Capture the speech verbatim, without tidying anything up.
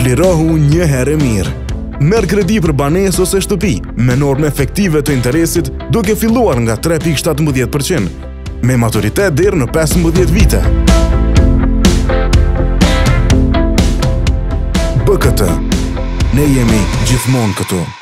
Çlirohu një herë mirë. Merr kredi për banesë ose shtëpi me norma efektive të interesit duke filluar nga tre pikë shtatëmbëdhjetë përqind me maturitet deri në pesëmbëdhjetë vite. B K T. Ne jemi gjithmonë këtu.